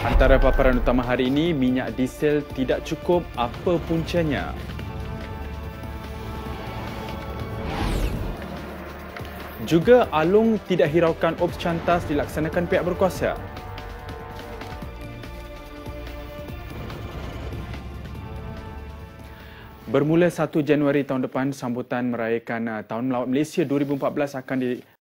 Antara paparan utama hari ini, minyak diesel tidak cukup, apa puncanya? Juga Along tidak hiraukan Ops Cantas dilaksanakan pihak berkuasa. Bermula 1 Januari tahun depan, sambutan merayakan Tahun Melawat Malaysia 2014 akan